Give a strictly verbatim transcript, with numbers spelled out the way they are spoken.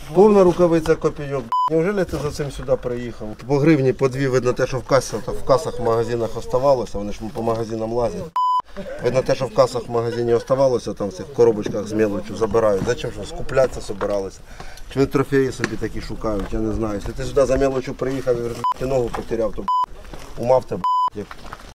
Повна рукавиця копійок. Неужели ти за цим сюди приїхав? По гривні, по дві, видно те, що в касі, в касах в магазинах оставалося, вони ж по магазинам лазять. Видно те, що в касах в магазині оставалося, там в цих коробочках з мелочю забирають. Зачем що скуплятися собиралися? Чи вони трофеї собі такі шукають, я не знаю. Якщо ти сюди за мелочю приїхав і ти ногу потеряв, то ума в тебе як